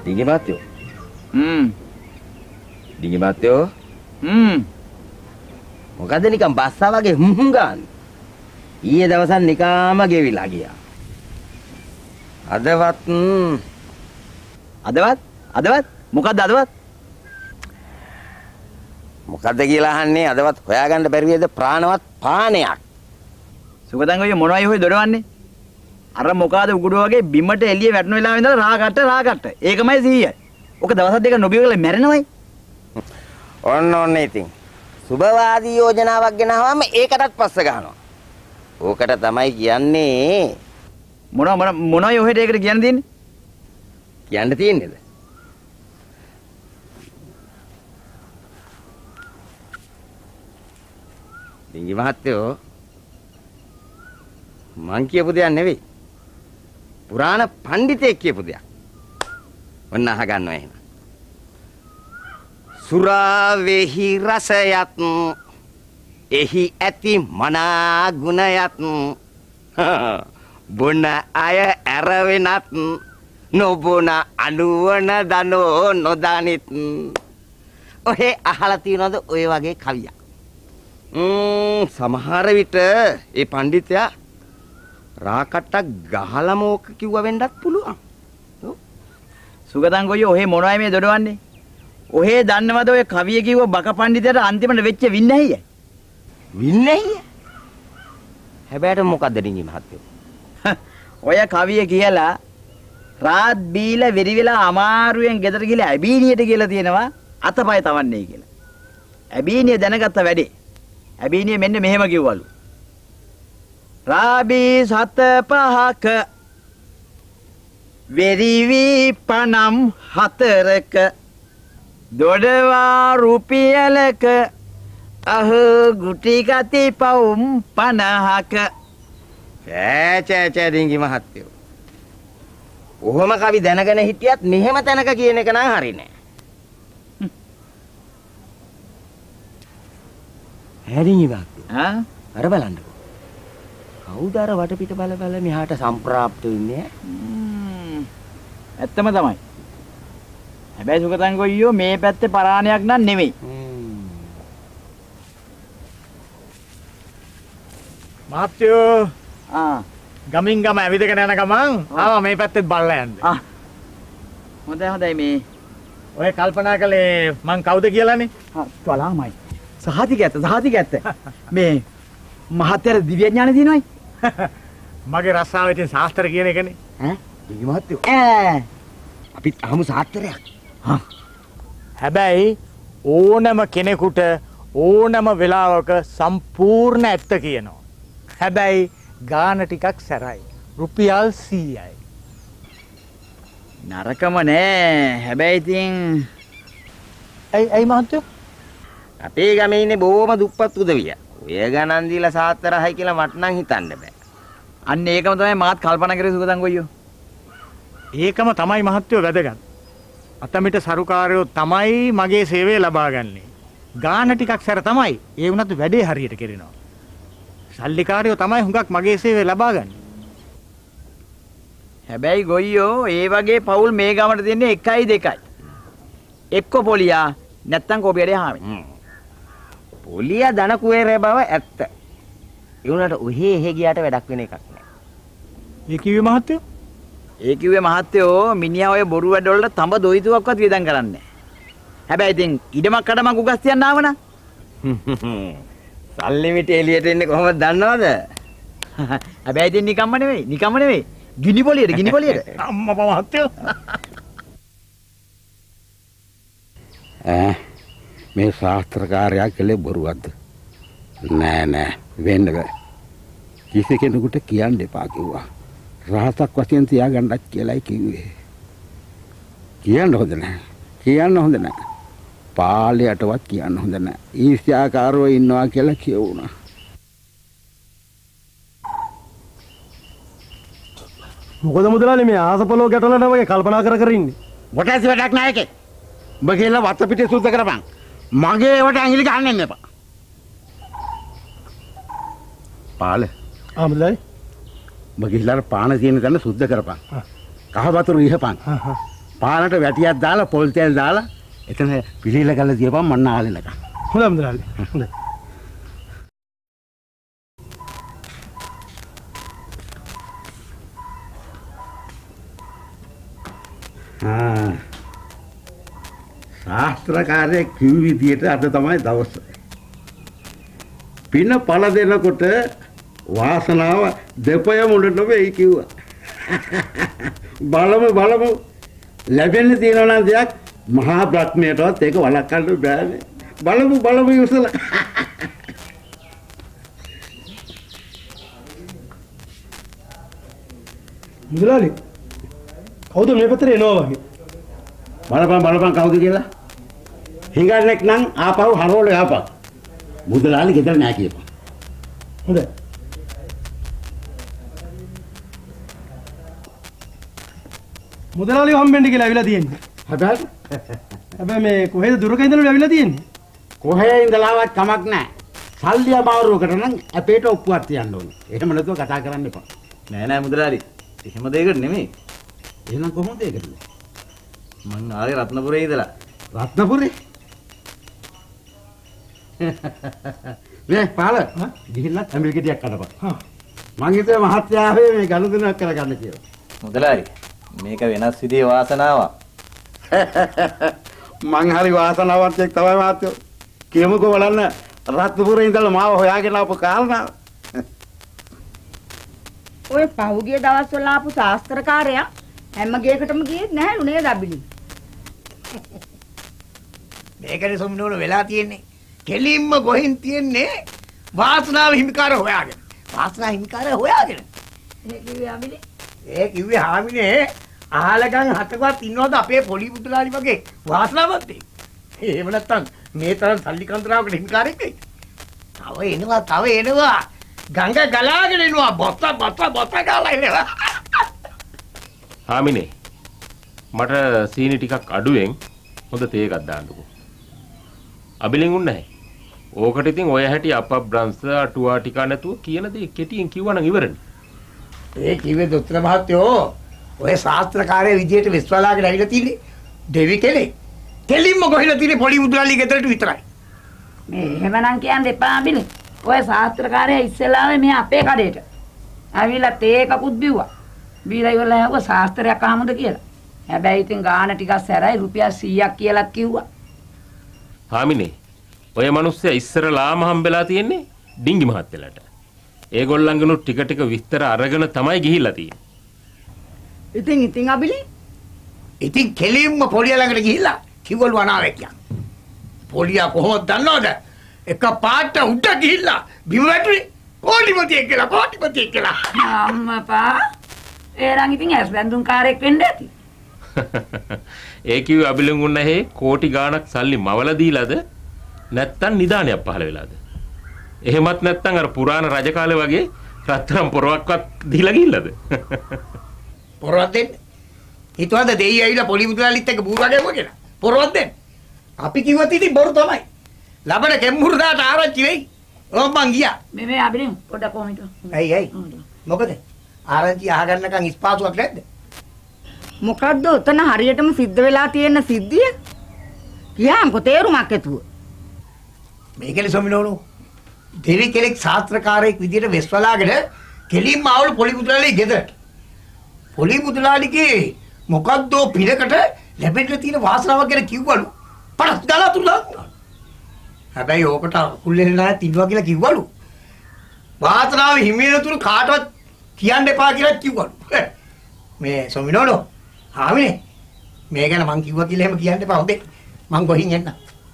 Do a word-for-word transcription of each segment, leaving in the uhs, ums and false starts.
ඩිංගි මාත්‍යෝ. හ්ම්. ඩිංගි මාත්‍යෝ. හ්ම්. මොකද නිකන් බස්සා වගේ හුම් හුම් ගාන්නේ. ඊයේ දවසක් නිකාම ගෙවිලා ගියා. අදවත් අදවත් අදවත් මොකද්ද අදවත්? මොකද්ද කියලා අහන්නේ අදවත් හොයාගන්න බැරි වේද ප්‍රාණවත් පානයක්. සුගතං ඔය මොනවයි ඔය දොඩවන්නේ? අර මොකාද උගුඩුව වගේ බිමට එළිය වැටෙන වෙලාවෙ ඉඳලා රා ගත්ත රා ගත්ත. ඒකමයි සීය. ඔක දවස් දෙක නොබියවල මැරෙනවයි. ඔන්න ඔන්න ඉතින්. සුබවාදී යෝජනාවක් ගෙනාවම ඒකටත් පස්ස ගන්නවා. ඕකට තමයි කියන්නේ මොන මොන මොනවයි ඔහෙට ඒකට කියන්න තියෙන්නේ? කියන්න තියෙන්නේද? ඩිංගි මහත්තයෝ මං කියපු දෙයක් නෙවෙයි. පුරාණ පඬිතෙක් කියපු දෙයක්. ඔන්න අහගන්නවා එහෙනම්. සුරා වෙහි රසයත් එහි ඇති මනා ගුණයත් බොන අය ඇරවෙනත් නොබොන අනුවන දනෝ නොදනිත්. ඔහේ අහලා තියෙනවද ඔය වගේ කවියක්? ම්ම් සමහර විට ඒ පඬිතයා රාකට්ටක් ගහලම ඕක කිව්ව වෙන්නත් පුළුවන්. සුගතං ගොයියෝ ඔහේ මොනවයි මේ දොඩවන්නේ? ඔහේ දන්නවද ඔය කවිය කිව්ව බක පඬිතයාට අන්තිමට වෙච්ච වින්නැහිය? වින්නැහිය? හැබැයි මොකද්ද ඩිංගි මහත්තයෝ? ඔය කවිය කියලා රාත් බීලා වෙරි වෙලා අමාරුවෙන් ගෙදර ගිහලා ඇබීනියට කියලා තියෙනවා අතපය තවන්නේ කියලා. ඇබීනිය දැනගත්ත වැඩේ. ඇබීනිය මෙන්න මෙහෙම කිව්වලු. රාබී සත පහක වෙරිවි පනම් හතරක දොඩවා රුපියලක අහ ගුටි ගති පවුම් පනහක. චෑ චෑ චෑ ඩිංගි මහත්තයෝ. ඔහොම කවි දැනගෙන හිටියත් මෙහෙම තැනක කියන එක නම් හරිනේ. හැරිනි වාක්‍ය. ආ අර බලන්නකෝ. කවුද අර වටපිට බල බල මෙහාට සම්ප්‍රාප්ත වෙන්නේ? ඇත්තම තමයි. හැබැයි සුගතං ගොයියෝ මේ පැත්තේ පරාණයක් නන් නෙමෙයි. මාත්‍යෝ ආ ගමින් ගම ඇවිදගෙන යන ගමන් ආවා මේ පැත්තෙත් බලලා යන්න. ආ හොඳයි හොඳයි මේ ඔය කල්පනා කළේ මං කවුද කියලානේ? ආ තවලාමයි. සහතික ඇත්ත සහතික ඇත්ත. මේ මහත්තයාට දිව්‍ය ඥාන දිනවයි. මගේ රස්සාව ඉතින් ශාස්ත්‍ර කියන එකනේ. ඈ ඩිංගි මහත්තයෝ. ඈ අපිත් අහමු සාත්‍රයක්. හා හැබැයි ඕනම කෙනෙකුට ඕනම වෙලාවක සම්පූර්ණ ඇත්ත කියනවා. හැබැයි ගාන ටිකක් සැරයි. රුපියල් සීයයි. නරකම නෑ. හැබැයි ඉතින් ඇයි ඇයි මහත්තයෝ? අපේ ගමේ ඉන්නේ බොහොම දුප්පත් උදවිය. ඔය ගණන් දීලා සාත්‍රහයි කියලා මට නම් හිතන්න බෑ. අන්න ඒකම තමයි මාත් කල්පනා කරේ සුගතං ගොයියෝ. ඒකම තමයි මහත්තයෝ වැදගත්. අතමිට සරුකාරයෝ තමයි මගේ සේවය ලබා ගන්නේ. ගාන ටිකක් සැර තමයි. ඒ වුණත් වැඩේ හරියට කරනවා. සල්ලිකාරයෝ තමයි හුඟක් මගේ සේවය ලබා ගන්නේ. හැබැයි ගොයියෝ ඒ වගේ පවුල් මේ ගමට දෙන්නේ එකයි දෙකයි. එක්ක පොලියා නැත්තම් කොබියඩේ හාමි. පොලියා දන කුවේරේ බව ඇත්ත. ඒ උනට ඔහේ එහෙ ගියාට වැඩක් වෙන එකක් නෑ. ඒ කිව්වේ මහත්තයෝ? ඒ කිව්වේ මහත්තයෝ මිනිහා ඔය බොරු වැඩ වලට තඹ දොයිතුවක්වත් වියදම් කරන්නේ නෑ. හැබැයි ඉතින් ඉඩමක් කඩමක් උගස් තියන්න ආවනම් සල්ලි මිට එළියට එන්නේ කොහොමද දන්නවද? හැබැයි ඉතින් නිකම්ම නෙවෙයි නිකම්ම නෙවෙයි ගිනි පොලියට ගිනි පොලියට. අම්මා මහත්තයෝ. ඈ මේ ශාස්ත්‍රකාරයා කළේ බොරුවක්ද? නෑ නෑ වෙන්න බෑ. කිසි කෙනෙකුට කියන්න එපා කිව්වා. රහසක් වශයෙන් තියාගන්නත් කියලායි කිව්වේ. කියන්න හොඳ නෑ. කියන්න හොඳ නෑ. පාළයටවත් කියන්න හොඳ නෑ. ඊර්ෂ්‍යාකාරව ඉන්නවා කියලා කියවුණා. මොකද මුදලාලි මේ ආසපලෝ ගැටලන වගේ කල්පනා කර කර ඉන්නේ. වටැසි වැඩක් නෑ එකේ. උඹ කියලා වත්ත පිටේ සුද්ධ කරපන්. මගේ ඒවට ඇඟිලි ගන්න එන්න එපා. පාළ. ආ මුදලාලි. උඹ ගිහිල්ලා පාන තියෙන තැන සුද්ධ කරපන්. කහ වතුර ඉහපන්. පාරට වැටියක් දාලා පොල් තෙල් දාලා එතන පිළිල කරලා තියපන් මන්න ආලෙනක. හොඳයි මුදලාලි. හොඳයි. ආ. ශාස්ත්‍රකාරයෙක් කිව් විදියට අද තමයි දවස. පින පළ දෙනකොට වාසනාව දෙපය මුඩට වෙයි කිව්වා. බලමු බලමු ලැබෙන්න තියෙනවා නම් දෙයක් මහා බ්‍රහ්මයටවත් ඒක වළක්වන්න බෑනේ. බලමු බලමු ඉවසලා. මුදලාලි කවුද මේ පත්‍රේ එනවා වගේ? බලපන් බලපන් කවුද කියලා. හිඟන්නෙක් නම් ආපහු හරවල යපන්. මුදලාලි ගෙදර නෑ කියපන්. හොඳයි. මුදලාලි හම්බෙන්න කියලා ඇවිල්ලා තියෙන්නේ. හැබැයි හැබැයි මේ කොහෙද දුරක ඉඳලා ඇවිල්ලා තියෙන්නේ? කොහේ ඉඳලාවත් කමක් නෑ. සල්ලි අමාරුවකට නම් අපේට ඔප්පුවක් තියන්න ඕනේ. එහෙම නැතුව කතා කරන්න එපා. නෑ නෑ මුදලාලි. එහෙම දෙයකට නෙමෙයි. එහෙනම් කොහොමද ඒකට? මං ආවේ රත්නපුරේ ඉඳලා. රත්නපුරේ? මේ පාල ගිහිල්ලා ඇඹිලි ගෙඩියක් කඩපන්. හා. මං හිතුවේ මහත්තයා ආවේ මේ ගනුදෙනුවක් කරගන්න කියලා. මුදලාලි මේක වෙනස් විදිහේ වාසනාවක්. මං හරි වාසනාවන්තයෙක් තමයි මහත්තයෝ. කියමුකෝ බලන්න රත්නපුරේ ඉඳලා මාව හොයාගෙන ආපු කාරණාව. ඔය පහුගිය දවස්වල ආපු ශාස්ත්‍රකාරයා හැම ගේකටම ගියේ නැහැලු නේද අබිලි? මේකනේ සොම්නෝන වෙලා තියෙන්නේ. කෙලින්ම ගොහින් තියෙන්නේ වාසනාව හිමිකාර හොයාගෙන. වාසනාව හිමිකාර හොයාගෙන. ඒ කිව්වේ අබිලි? ඒ කිව්වේ හාමිනේ අහලගන් හතකවත් ඉන්නවද අපේ පොලි පුතුලාලි වගේ වාසනාවන්ත එක්. එහෙම නැත්තම් මේ තරම් සල්ලි කන්දරාවකට හිමිකාරෙක් වෙයි. තව එනවා තව එනවා. ගංගා ගලාගෙන එනවා බොත්ත බොත්ත බොත්ත ගාලා එනවා. හාමිනේ මට සීනි ටිකක් අඩුවෙන් හොඳ තේ එකක් දාන්නකෝ. අබිලින් උන්නේ නැහැ. ඕකට ඉතින් ඔය හැටි අපබ්‍රංශ අටුවා ටික නැතුව කියන දේ කෙටියෙන් කිව්වනම් ඉවරනේ. ඒ කිව්වේ දොස්තර මහත්තයෝ ඔය ශාස්ත්‍රකාරයේ විදියට විශ්වාලාගෙන ඇවිල්ලා තින්නේ දෙවි කෙනෙක්. කෙලින්ම ගොහිලා තින්නේ පොලි මුදලාලි ගෙදරට විතරයි. මේ එහෙමනම් කියන්න එපා අබිලි. ඔය ශාස්ත්‍රකාරයා ඉස්සෙල්ලාම මේ අපේ කඩේට ඇවිල්ලා තේ එකකුත් බිව්වා. බීලා ඉවරලා හැවුවා ශාස්ත්‍රයක් අහමුද කියලා. හැබැයි ඉතින් ගාන ටිකක් සැරයි රුපියල් සීයක් කියලා කිව්වා. හාමිනේ ඔය මිනිස්සයා ඉස්සරලාම හම්බෙලා තියෙන්නේ ඩිංගි මහත්තයලට. ඒගොල්ලන්ගනුත් ටික ටික විස්තර අරගෙන තමයි ගිහිල්ලා තියෙන්නේ. ඉතින් ඉතින් අබිලි ඉතින් කෙලින්ම පොලිය ළඟට ගිහිල්ලා කිව්වලු අනාවැකියක්. පොලියා කොහොමද දන්නවද? එක පාට උඩ ගිහිල්ලා බිම වැටුනේ කෝටිපතියෙක් කියලා කෝටිපතියෙක් කියලා. අම්මපා ඒරන් ඉතින් ඇස් බැඳුම් කාරයෙක් වෙන්න ඇති. ඒ කිව්වේ අබිලුන් උන්න හේ කෝටි ගාණක් සල්ලි මවලා දීලාද නැත්තම් නිදානයක් පහල වෙලාද? එහෙමත් නැත්තම් අර පුරාණ රජ කාලේ වගේ රත්තරන් පොරවක්වත් දීලා ගිහිල්ලාද? පොරවක් දෙන්න. හිතුවද දෙයි ඇවිල්ලා පොලි මුදලාලිත් එක්ක බූරාගෙම කියලා. පොරවක් දෙන්න. අපි කිව්වත් ඉතින් බොරු තමයි. ලබන කෙම්මුරුදාට ආරංචි වෙයි. ඕම් මං ගියා. මේ මේ අබිලි පොඩක් කොහොමද? ඇයි ඇයි? මොකද? ආරංචි අහගන්නකම් ඉස්පාසුවක් නැද්ද? මොකද්ද උතන හරියටම සිද්ධ වෙලා තියෙන සිද්ධිය? කියන්කො තේරුමක් ඇතුව. මේකනේ සොමිනෝනු. දෙවි කෙනෙක් ශාස්ත්‍රකාරයෙක් විදියට වෙස්වලාගෙන කෙලින්ම ආවලු පොලි මුදලාලි ගෙදරට. පොලි මුදලාලිගේ මොකද්ද පිරකට ලැබෙන්න තියෙන වාසනාවක් ගැන කිව්වලු. පරස් ගාලා තුලා. හැබැයි ඕකට කුල්ලෙන්න නැහැ තින්නවා කියලා කිව්වලු. වාසනාව හිමිනතුරු කාටවත් කියන්න එපා කියලා කිව්වලු. මේ සොමිනෝනෝ හාමිනේ මේ ගැන මං කිව්වා කියලා එහෙම කියන්න එපා හොඳේ. මං ගොහින් එන්න.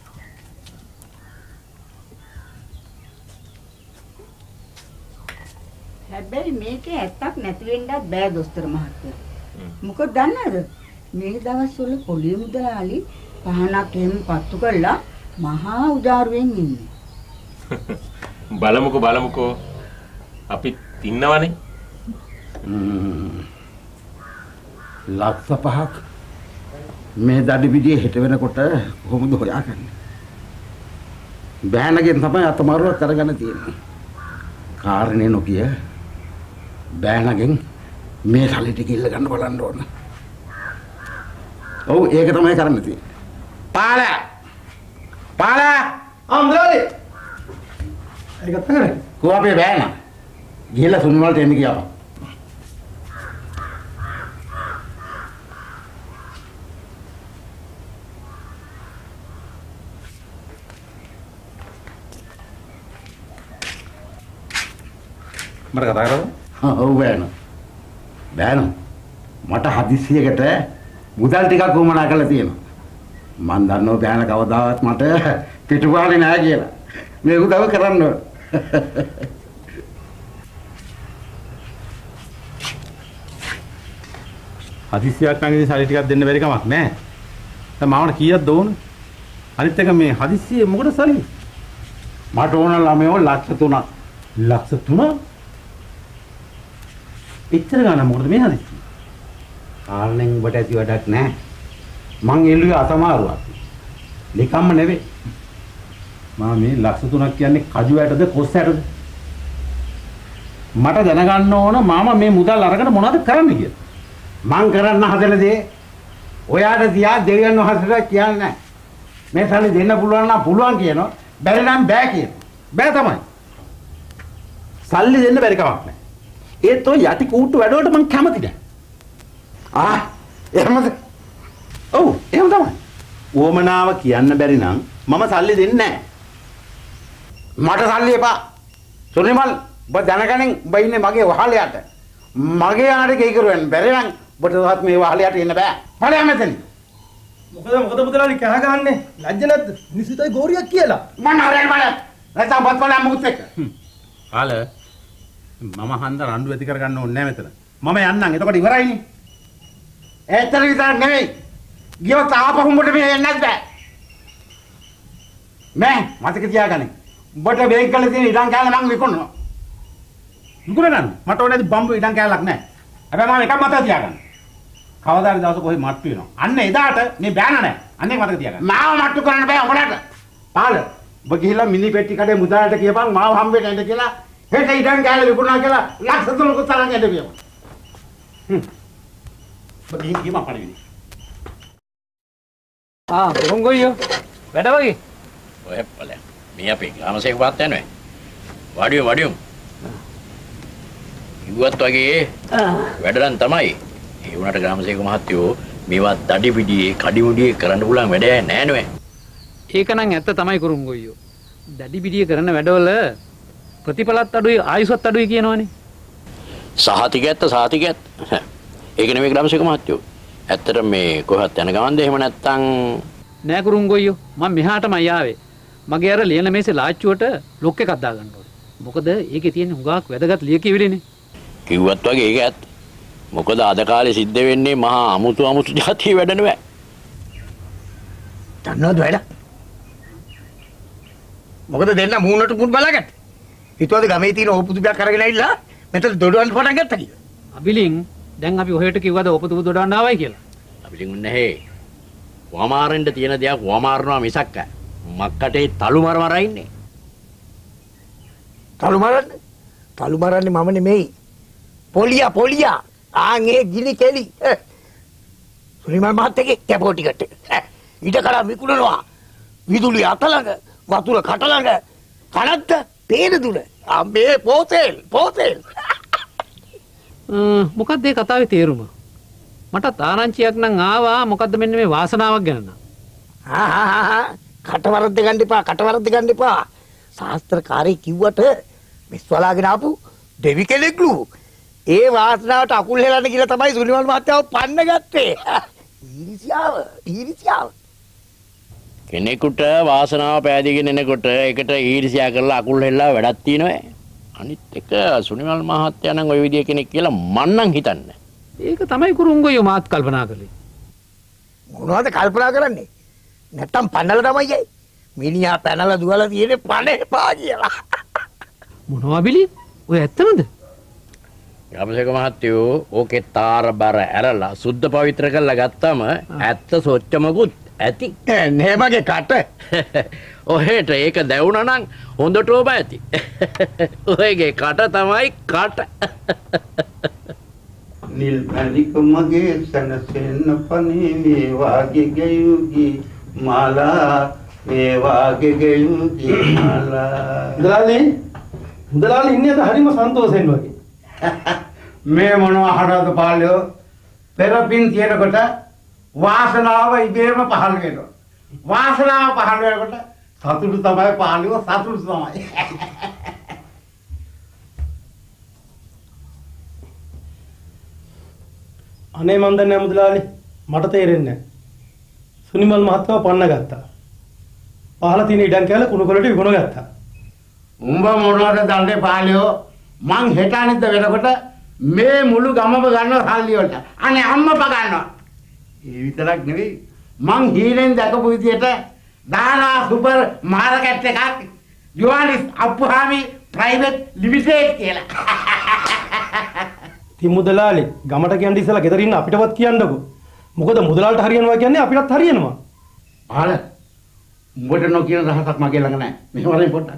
හැබැයි මේකේ ඇත්තක් නැති වෙන්නත් බෑ දොස්තර මහත්තයා. මොකද දන්නවද? මේ දවස්වල පොලිය මුදලාලි පහනක් එහෙම පත්තු කරලා මහා උදාරුවෙන් ඉන්නේ. බලමුකෝ බලමුකෝ අපි ඉන්නවනේ. ලක්ෂ පහක් මේ දඩි පිටියේ හෙට වෙනකොට කොහොමද හොයාගන්නේ? බෑනගෙන් තමයි අතමාරුවක් කරගන්න තියෙන්නේ. කාරණේ නොකිය බෑනගෙන් මේ සල්ලි ටික ඉල්ල ගන්න බලන්න ඕන. ඔව් ඒක තමයි කරන්න තියෙන්නේ. පාල. පාල. අම්දලාලි. ඒක තමයි. කෝ අපේ බෑන. ගිහලා සුනිල් වලට එන්න කියපන්. මට කතා කරමු. ඔව් බෑන. බෑන. මට හදිස්සියකට මුදල් ටිකක් වුමනා කරලා තියෙනවා. මන් දන්නව බෑන කවදාවත් මට පිටුපාලේ නෑ කියලා. මේ උදව් කරන්න ඕන. හදිස්සියක් නම් ඉතින් සල්ලි ටිකක් දෙන්න බැරි කමක් නෑ. දැන් මාවට කීයක් දෝන? අනිත් එක මේ හදිස්සියේ මොකටද සල්ලි? මට ඕන ළමයෝ ලක්ෂ තුනක්. ලක්ෂ තුනක්? එච්චර ගන්න මොකටද මේ හදිස්සිය? කාලෙන් ඔබට ඇති වැඩක් නැහැ. මං එළුවේ අසමාරුවක්. නිකම්ම නෙවෙයි. මම මේ ලක්ෂ තුනක් කියන්නේ කජු ඇටද කොස් ඇටද? මට දැනගන්න ඕන මාම මේ මුදල් අරගෙන මොනවද කරන්න කියලා. මං කරන්න හදන දේ ඔයාට තියා දෙවියන් වහන්සේට කියන්නේ නැහැ. මේ සල්ලි දෙන්න පුළුවන් නම් පුළුවන් කියනවා. බැරි නම් බෑ කියනවා. බෑ තමයි. සල්ලි දෙන්න බැරි කමක් නැහැ. ඒත් ඔය යටි කූට්ටු වැඩවලට මං කැමති නැහැ. ආ එහෙමද? ඔව් එහෙම තමයි. ඕමනාව කියන්න බැරි නම් මම සල්ලි දෙන්නේ නැහැ. මට සල්ලි එපා. සුනිමල් ඔබ දැනගනින් ඔබ ඉන්නේ මගේ වහලයට. මගේ ආරේ කී කරුවෙන් බැරි නම් ඔබටවත් මේ වහලයට එන්න බෑ. ඵලයන් මෙතන. මොකද මොකද මුදලාලි කහ ගහන්නේ? ලැජ්ජ නැද්ද? නිසිතයි ගෝරියක් කියලා. මම හරයන් බලන්න. නැත්නම් බත් වල මුත් එක්ක. කාල මම හන්ද රණ්ඩු ඇති කරගන්න ඕනේ නැහැ මෙතන. මම යන්නම්. එතකොට ඉවරයිනේ. ඒතර විතරක් නෙවෙයි. ගියොත් ආපහු උඹට මේ එන්නත් බෑ. මෑ මතක තියාගන්න. උඹට බේක් කරලා තියෙන ඉඩම් කෑල්ල මං විකුණනවා. විකුණන්න. මට ඕනේ නැති බම්බු ඉඩම් කෑල්ලක් නැහැ. හැබැයි මම එකක් මතක තියාගන්න. කවදාද දවසක කොහේ මට්ටු වෙනවා. අන්න එදාට මේ බෑන නැහැ. අන්න ඒක මතක තියාගන්න. මාව මට්ටු කරන්න බෑ උඹලට. පාල. ඔබ ගිහිල්ලා මිනි පෙට්ටි කඩේ මුදාලට කියපන් මාව හම්බෙන්න එන්න කියලා. හෙට ඉඩම් කෑල්ල විකුණනවා කියලා ලක්ෂ තුනක තරම් එන්න කියපන්. හ්ම්. ඔබ ගිහින් ගියම පරිවිදි. ආ කොංගොයියෝ වැඩ වගේ ඔය බලන්න මේ අපේ ග්‍රාමසේවක මහත්තයා නෙවෙයි වඩියෝ වඩියෝ ඉුවත් වගේ වැඩරන් තමයි ඒ වුණාට ග්‍රාමසේවක මහත්තයෝ මේවා දඩි පිටියේ කඩි මුඩියේ කරන්න පුළුවන් වැඩ නෑ නෙවෙයි ඒක නම් ඇත්ත තමයි කුරුංගොයියෝ දඩි පිටියේ කරන වැඩවල ප්‍රතිඵලත් අඩුයි ආයුෂත් අඩුයි කියනවනේ සහතික ඇත්ත සහතික ඇත්ත ඒක නෙවෙයි ග්‍රාමසේවක මහත්තයෝ ඇත්තට මේ කොහොත් යන ගමන්ද එහෙම නැත්තම් නෑ කුරුංගොයියෝ මම මෙහාටමයි ආවේ මගේ අර ලියන මේසේ ලාච්චුවට ලොක් එකක් දාගන්න ඕනේ මොකද ඒකේ තියෙන හුඟක් වැදගත් ලියකියවිලිනේ කිව්වත් වගේ ඒක ඇත්ත මොකද අද කාලේ සිද්ධ වෙන්නේ මහා අමුතු අමුතු જાතිය වැඩ නෙවෙයි දන්නවද වැඩ මොකද දෙන්න මූණට මුණ බලාගත්ත හිතුවද ගමේ තියෙන ඕපුදුබයක් අරගෙන ඇවිල්ලා මෙතන දොඩවන්න පටන් ගත්තා කියලා අබිලින් දැන් අපි ඔහෙට කිව්වද ඔපතුබ දොඩවන්න ආවයි කියලා අපිට නැහැ වමාරෙන්ද තියෙන දෙයක් වමාරනවා මිසක් මක්කටේ තලු මර මර ඉන්නේ තලු මරන්නේ තලු මරන්නේ මම නෙමෙයි පොලියා පොලියා ආන්ගේ ගිනි කෙලි සුනිමල් මහත්තයාගේ කැපෝ ටිකට් එක ඊට කලින් විකුණනවා විදුලි අත ළඟ වතුර කට ළඟ කනත්ත තේන දුන අම්බේ පොතෙල් පොතෙල් මොකක්ද ඒ කතාවේ තේරුම මට ආරංචියක් නම් ආවා මොකද්ද මෙන්න මේ වාසනාවක් ගැන නම් ආ කටවරද්ද ගන්න එපා කටවරද්ද ගන්න එපා ශාස්ත්‍රකාරී කිව්වට විශ්වලාගෙන ආපු දෙවි කෙනෙක්ලු ඒ වාසනාවට අකුල් හෙලන්න කියලා තමයි සුනිමල් මහත්තයාව පන්න ගත්තේ ඊර්ෂ්‍යාව ඊර්ෂ්‍යාව කෙනෙකුට වාසනාව පෑදීගෙන එනකොට ඒකට ඊර්ෂ්‍යා කරලා අකුල් හෙල්ලා වැඩක් තියෙනවා අනිත් එක සුනිමල් මහත්තයා නම් ওই විදිය කෙනෙක් කියලා මන් නම් හිතන්නේ ඒක තමයි කුරුංගොයියෝ මාත් කල්පනා කළේ මොනවද කල්පනා කරන්නේ නැත්තම් පන්නලා තමයි යයි මිනිහා පැනලා දුවලා තියෙන්නේ පණ එපා කියලා මොනවා බිලි ඔය ඇත්තමද ග්‍රාමසේවක මහත්තයෝ ඕකේ තාර බර ඇරලා සුද්ධ පවිත්‍ර කරලා ගත්තාම ඇත්ත සොච්චමකුත් ඇති නේ මගේ කට ඔහෙට ඒක දැවුණා නම් හොඳටම ඇති ඔයගේ කට තමයි කට නිල් පැණික මගේ සනසෙන්න පනේ මේ වාගේ ගයුගි මාලා මේ වාගේ ගයුගි මාලා. මුදලාලි මුදලාලි ඉන්නේ හරිම සන්තෝෂෙන් වගේ. මේ මොනවා හරවද පාළයෝ පෙරපින් කියනකොට වාසනාව ඉබේම පහළ වෙනවා. වාසනාව පහළ වෙනකොට සතුටු තමයි පාළයෝ සතුටු තමයි. අනේ මන් දන්නේ නැහැ මුදලාලි මට තේරෙන්නේ නැහැ. සුනිමල් මහත්තයා පන්න ගත්තා. පහල තියෙන ඉඩම් කැල කුණු කොලට විකුණ ගත්තා. උඹ මොනවද දන්නේ පාළයෝ මං හෙට අනිද්ද වෙනකොට මේ මුළු ගමම ගන්නවා සල්ලි වලට. අනේ අම්මපා ගන්නවා. ඒ විතරක් නෙවෙයි මං හීනෙන් දැකපු විදියට දානා සුපර් මාකට් එකක් යෝනිස් අප්පුහාමි ප්‍රයිවට් ලිමිටඩ් කියලා. ඉතින් මුදලාලි ගමට කියන්න ඉස්සලා ගෙදර ඉන්න අපිටවත් කියන්නකෝ. මොකද මුදලාලට හරියනවා කියන්නේ අපිටත් හරියනවා. පාල උඹට නොකියන රහසක් මගේ ළඟ නැහැ. මෙහෙම වලින් පොඩ්ඩක්.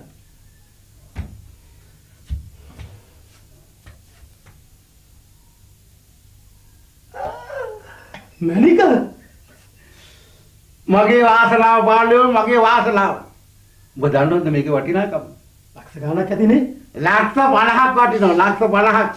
මැනික මගේ වාසනාව පාළුවෝ මගේ වාසනාව. උඹ දන්නවද මේකේ වටිනාකම? ලක්ෂ ගණනක් ඇතිනේ. ලක්ෂ පනහක් වටිනවා. ලක්ෂ පනහක්.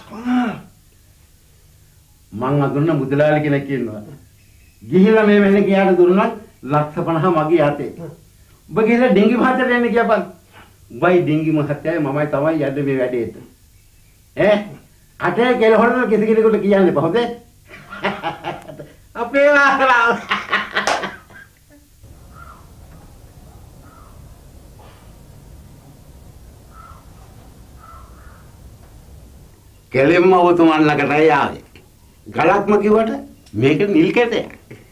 මං අඳුරන මුදලාලි කෙනෙක් ඉන්නවා. ගිහිල්ලා මේ මෙන්න කියාට දුන්නත් ලක්ෂ පනහ මගේ අතේ. උඹ ගිහිල්ලා ඩිංගි මහත්තයට එන්න කියපන්. උඹයි ඩිංගි මහත්තයයි මමයි තමයි යන්නේ මේ වැඩේට. ඈ අතේ කෙල හොරන කිසි කෙනෙකුට කියන්න එපා. හොඳේ? අපේ වාසනාව. කෙලෙම්ම ඔබතුමන් ළඟට ආවේ. ගලක්ම කිව්වට මේක නිල් කැටයක්.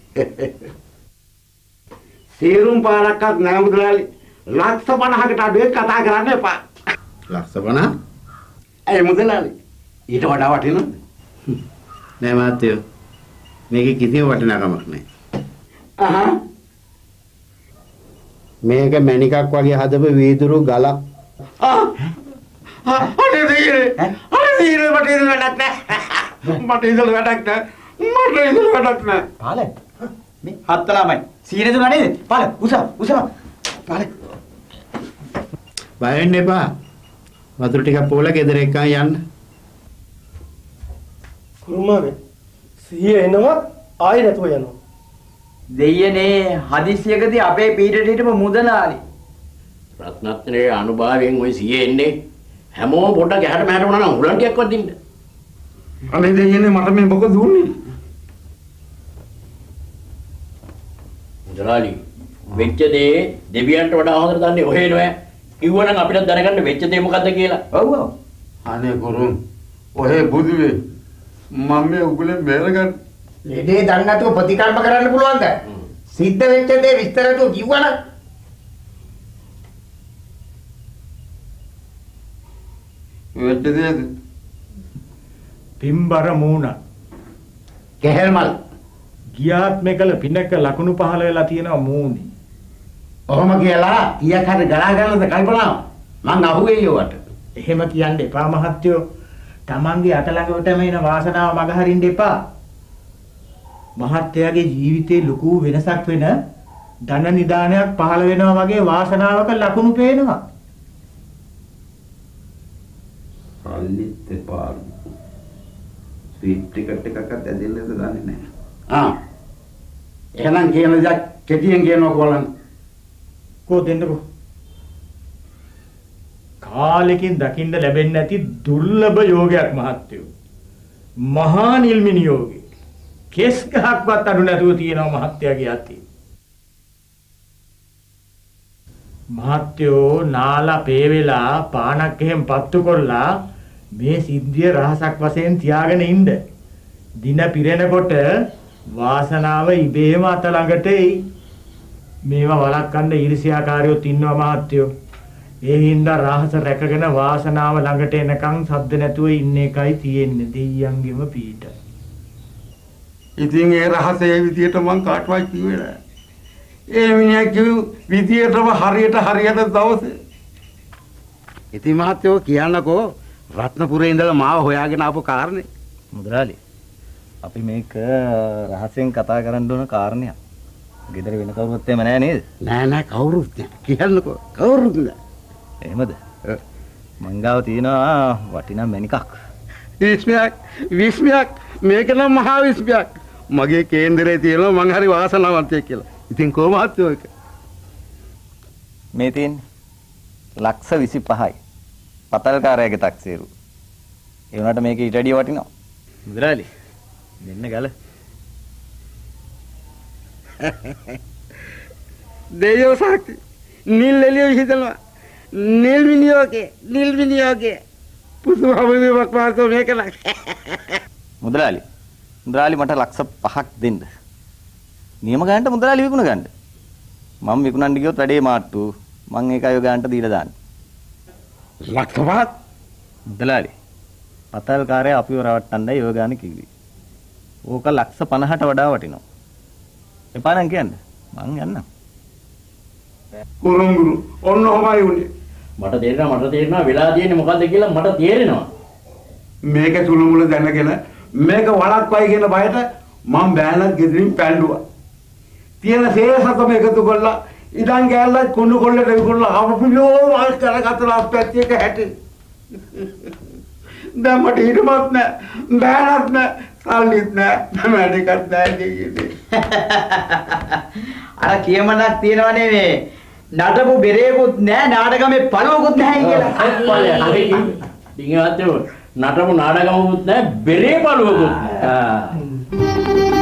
සීරුම් පාරක්වත් නැහැ මුදලාලි. ලක්ෂ පනහකට අඩුවෙන් කතා කරන්න එපා. ලක්ෂ පනහ? ඒ මුදලාලි ඊට වඩා වටිනවද? නෑ මාත්‍යෝ. මේකේ කිසිම වටිනාකමක් නැහැ. අහහ. මේක මණිකක් වගේ හදපු වීදුරු ගලක්. ආ! අනේ දෙයිනේ. අනේ දෙයිනේ මට ඉඳලා වැඩක් නැහැ. මට ඉඳලා වැඩක් නැහැ. මට ඉඳලා වැඩක් නැහැ. පාලේ. මේ හත් ළමයි. සීනේ දුනා නේද? පාලේ උස උස. පාලේ. බය වෙන්න එපා. වතුර ටිකක් පොල ගෙදර එක්කන් යන්න. කුරුමාවේ සිහිය එනවා ආයෙ නැතුව යනවා. දෙයියනේ හදිස්සියකදී අපේ පීඩට හිටපු මුදලාලි. රත්නත්‍රයේ අනුභවයෙන් ওই සිය එන්නේ හැමෝම පොඩ්ඩක් ඇහැට මෑට වුණා නම් උලන් ටිකක්වත් දෙන්න. අනේ දෙයියනේ මට මේ මොකද දුන්නේ? මුදලාලි වෙච්ච දේ දෙවියන්ට වඩා හොඳට දන්නේ ඔහේ නෑ. කිව්වනම් අපිට දැනගන්න වෙච්ච දේ මොකද්ද කියලා. ඔව් ඔව්. අනේ ගුරුන් ඔහේ බුදුවේ මම මේ උගලෙන් බේරගන්න. ලෙඩේ දන්නේ නැතුව ප්‍රතිකල්ප කරන්න පුළුවන්ද? සිද්ධ වෙච්ච දේ විස්තරට කිව්වනම් වෙච්ච දේද? පිම්බර මූණ. කෙහෙල්මල්. ගියාත්මකල පිනක ලකුණු පහළ වෙලා තියෙනවා මූණේ. ඔහොම කියලා කීයක් හරි ගලා ගන්නද කල්පනාව? මං අහුවේ යවට. එහෙම කියන්න එපා මහත්තයෝ. Tamange අත ළඟටම එන වාසනාව මග හරින්න එපා. මහත්තයාගේ ජීවිතේ ලොකු වෙනසක් වෙන ධන නිදානයක් පහළ වෙනවා වගේ වාසනාවක ලකුණු පේනවා. සල්ලිත් එපා. ස්වීට් ටිකට් එකක් ඇදෙන්නද දන්නේ නැහැ. ආ. එහෙනම් කියන දේ කෙටියෙන් කියනවා කොලන්. කෝ දෙන්නකෝ. කාලෙකින් දකින්න ලැබෙන්නේ නැති දුර්ලභ යෝගයක් මහත්තයෝ. මහා නිල්මිනි යෝගය. කෙස් ගහක්වත් අඩු නැතුව තියෙනවා මහත්තයාගේ අතේ. මහත්තයෝ නාලා පේවෙලා පානක් එහෙම පත්තු කොල්ලා මේ සිද්ධිය රහසක් වශයෙන් තියාගෙන ඉන්න. දින පිරෙනකොට වාසනාව ඉබේම අත ළඟට එයි. මේවා වළක්වන්න ඊර්ෂ්‍යාකාරයොත් ඉන්නවා මහත්තයෝ. ඒ හින්දා රහස රැකගෙන වාසනාව ළඟට එනකන් සද්ද නැතුව ඉන්න එකයි තියෙන්නේ දෙයියන්ගෙම පීඩ. ඉතින් ඒ රහසේ විදියට මං කාටවත් කිව්වේ නෑ. ඒ මිනිහා කිව්ව විදියටම හරියට හරියට දවසේ. ඉතින් මහත්තයෝ කියන්නකෝ රත්නපුරේ ඉඳලා මාව හොයාගෙන ආපු කාරණේ. මුදලාලි අපි මේක රහසෙන් කතා කරන්න ඕන කාරණයක්. ගෙදර වෙන කවුරුත් එම නෑ නේද? නෑ නෑ කවුරුත් නෑ. කියන්නකෝ කවුරුත් නෑ. එහෙමද? මං ගාව තියෙනවා වටිනා මණිකක්. විස්මයක් විස්මයක් මේක නම් මහා විස්මයක්. මගේ කේන්දරේ තියෙනවා මං හරි වාසනාවන්තයෙක් කියලා. ඉතින් කොහොමද ඒක? මේ තියෙන්නේ ලක්ෂ විසිපහයි. පතල්කාරයාගේ තක්සේරු. ඒ වුණාට මේක ඊට වැඩිය වටිනවා. මුදලාලි දෙන්න ගල. දෙයෝ සාක්ෂි. නිල් එළිය හිතනවා. නිල් විනියෝගේ නිල් විනියෝගේ පුදුමවමක් මාතෝ මේක නක්. මුදලාලි මුදලාලි මට ලක්ෂ පහක් දෙන්න. නියම ගානට මුදලාලි විකුණ ගන්න. මම විකුණන්න ගියොත් වැඩේ මාට්ටු. මං ඒක අය ගානට දීලා දාන්න. ලක්ෂ පහක් මුදලාලි පතල්කාරයා අපිව රවට්ටන්නයි ඔය ගාන කිව්වේ. ඕක ලක්ෂ පනහට වඩා වටිනවා. එපා නම් කියන්න. මං යන්නම්. කුරුංගුරු ඔන්න ඔහමයි උනේ. මට තේරෙනවා මට තේරෙනවා වෙලා තියෙන්නේ මොකද්ද කියලා මට තේරෙනවා. මේක සුළුමුළු දැනගෙන මේක වළක්වයි කියන බයට මම බෑනක් ගෙදරින් පැන්ඩුවා. තියෙන සේසතම එකතු කරලා ඉඩම් ගෑල්ලා කුණු කොල්ලට විකුණලා අපිලෝ වල් කරගත්ත ලස්පැත්ති එක හැටි. දැන් මට හිතමත් නෑ බෑනක් නෑ සල්ලිත් නෑ මැඩිකත් නෑ කියන්නේ. අර කියමනක් තියෙනවනේ මේ නටපු බෙරේකුත් නෑ නාටකමේ පළවකුත් නැහැ කියලා. ඉතින් ඒවත් නටපු නාටකමකුත් නෑ බෙරේ පළවකුත් නෑ.